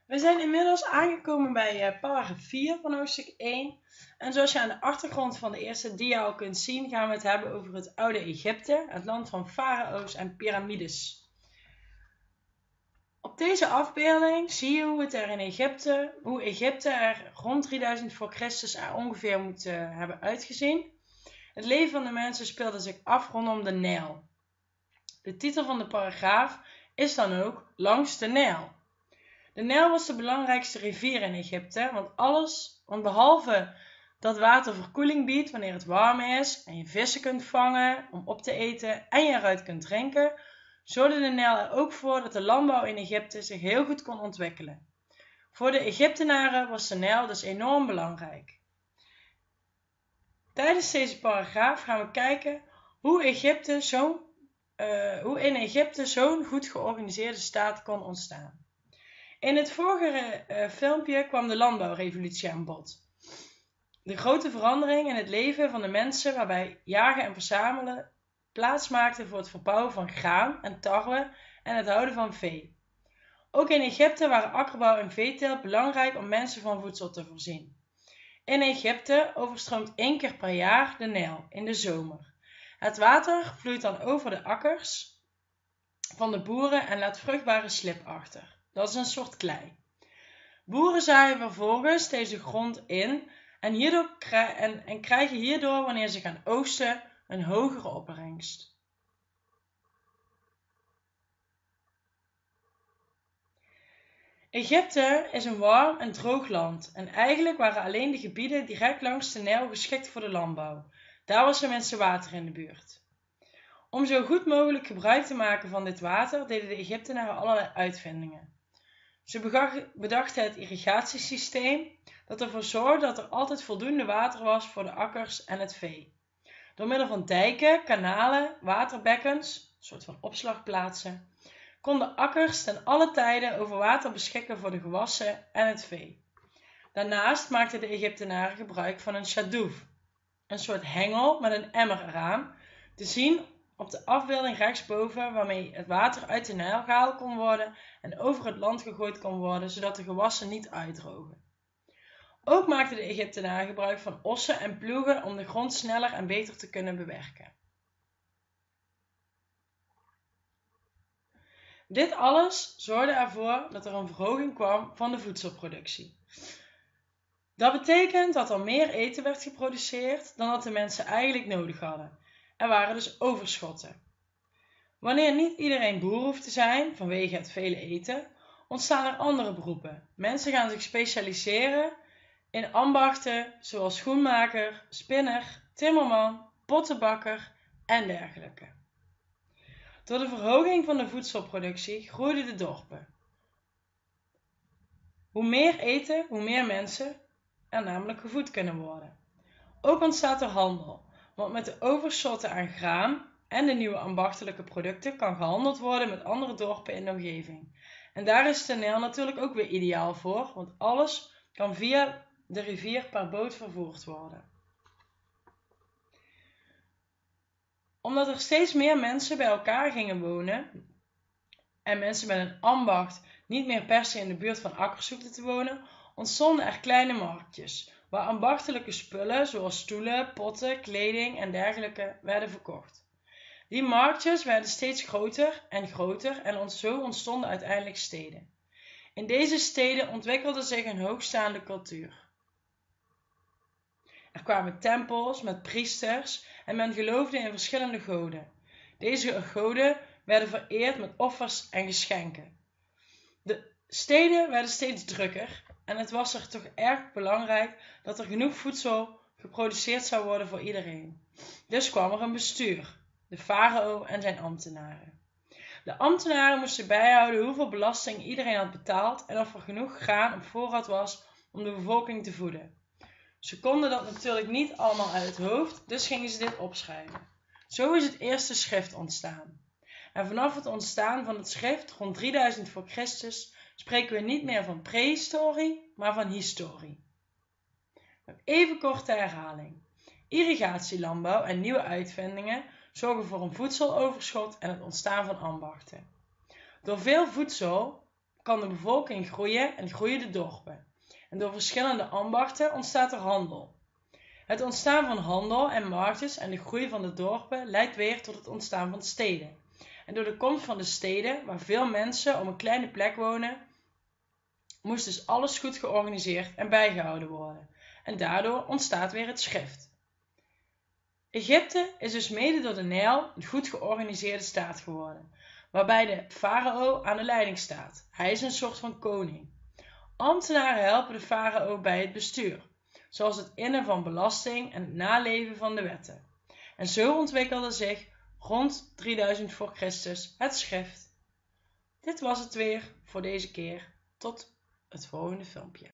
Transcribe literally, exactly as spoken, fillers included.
We zijn inmiddels aangekomen bij uh, paragraaf vier van hoofdstuk één. En zoals je aan de achtergrond van de eerste dia al kunt zien, gaan we het hebben over het oude Egypte, het land van farao's en piramides. Op deze afbeelding zie je hoe het er in Egypte, hoe Egypte er rond drieduizend voor Christus er ongeveer moet uh, hebben uitgezien. Het leven van de mensen speelde zich af rondom de Nijl. De titel van de paragraaf is dan ook Langs de Nijl. De Nijl was de belangrijkste rivier in Egypte, want, alles, want behalve dat water verkoeling biedt wanneer het warm is en je vissen kunt vangen om op te eten en je eruit kunt drinken, zorgde de Nijl er ook voor dat de landbouw in Egypte zich heel goed kon ontwikkelen. Voor de Egyptenaren was de Nijl dus enorm belangrijk. Tijdens deze paragraaf gaan we kijken hoe, Egypte zo, uh, hoe in Egypte zo'n goed georganiseerde staat kon ontstaan. In het vorige uh, filmpje kwam de landbouwrevolutie aan bod. De grote verandering in het leven van de mensen waarbij jagen en verzamelen plaats maakte voor het verbouwen van graan en tarwe en het houden van vee. Ook in Egypte waren akkerbouw en veeteelt belangrijk om mensen van voedsel te voorzien. In Egypte overstroomt één keer per jaar de Nijl in de zomer. Het water vloeit dan over de akkers van de boeren en laat vruchtbare slib achter. Dat is een soort klei. Boeren zaaien vervolgens deze grond in en, hierdoor kri- en, en krijgen hierdoor, wanneer ze gaan oogsten, een hogere opbrengst. Egypte is een warm en droog land en eigenlijk waren alleen de gebieden direct langs de Nijl geschikt voor de landbouw. Daar was tenminste water in de buurt. Om zo goed mogelijk gebruik te maken van dit water deden de Egyptenaren allerlei uitvindingen. Ze bedachten het irrigatiesysteem dat ervoor zorgde dat er altijd voldoende water was voor de akkers en het vee. Door middel van dijken, kanalen, waterbekkens, een soort van opslagplaatsen, konden akkers ten alle tijden over water beschikken voor de gewassen en het vee. Daarnaast maakten de Egyptenaren gebruik van een shadouf, een soort hengel met een emmer eraan, te zien op de afbeelding rechtsboven, waarmee het water uit de Nijl gehaald kon worden en over het land gegooid kon worden, zodat de gewassen niet uitdrogen. Ook maakten de Egyptenaren gebruik van ossen en ploegen om de grond sneller en beter te kunnen bewerken. Dit alles zorgde ervoor dat er een verhoging kwam van de voedselproductie. Dat betekent dat er meer eten werd geproduceerd dan dat de mensen eigenlijk nodig hadden. Er waren dus overschotten. Wanneer niet iedereen boer hoeft te zijn vanwege het vele eten, ontstaan er andere beroepen. Mensen gaan zich specialiseren in ambachten zoals schoenmaker, spinner, timmerman, pottenbakker en dergelijke. Door de verhoging van de voedselproductie groeiden de dorpen. Hoe meer eten, hoe meer mensen er namelijk gevoed kunnen worden. Ook ontstaat er handel, want met de overschotten aan graan en de nieuwe ambachtelijke producten kan gehandeld worden met andere dorpen in de omgeving. En daar is de Nijl natuurlijk ook weer ideaal voor, want alles kan via de rivier per boot vervoerd worden. Omdat er steeds meer mensen bij elkaar gingen wonen en mensen met een ambacht niet meer per se in de buurt van akkers hoefden te wonen, ontstonden er kleine marktjes, waar ambachtelijke spullen zoals stoelen, potten, kleding en dergelijke werden verkocht. Die marktjes werden steeds groter en groter en zo ontstonden uiteindelijk steden. In deze steden ontwikkelde zich een hoogstaande cultuur. Er kwamen tempels met priesters en men geloofde in verschillende goden. Deze goden werden vereerd met offers en geschenken. De steden werden steeds drukker en het was er toch erg belangrijk dat er genoeg voedsel geproduceerd zou worden voor iedereen. Dus kwam er een bestuur, de farao en zijn ambtenaren. De ambtenaren moesten bijhouden hoeveel belasting iedereen had betaald en of er genoeg graan op voorraad was om de bevolking te voeden. Ze konden dat natuurlijk niet allemaal uit het hoofd, dus gingen ze dit opschrijven. Zo is het eerste schrift ontstaan. En vanaf het ontstaan van het schrift rond drieduizend voor Christus spreken we niet meer van prehistorie, maar van historie. Even korte herhaling. Irrigatielandbouw en nieuwe uitvindingen zorgen voor een voedseloverschot en het ontstaan van ambachten. Door veel voedsel kan de bevolking groeien en groeien de dorpen. En door verschillende ambachten ontstaat er handel. Het ontstaan van handel en marktes en de groei van de dorpen leidt weer tot het ontstaan van steden. En door de komst van de steden, waar veel mensen op een kleine plek wonen, moest dus alles goed georganiseerd en bijgehouden worden. En daardoor ontstaat weer het schrift. Egypte is dus mede door de Nijl een goed georganiseerde staat geworden, waarbij de farao aan de leiding staat. Hij is een soort van koning. Ambtenaren helpen de farao bij het bestuur, zoals het innen van belasting en het naleven van de wetten. En zo ontwikkelde zich rond drieduizend voor Christus het schrift. Dit was het weer voor deze keer. Tot het volgende filmpje.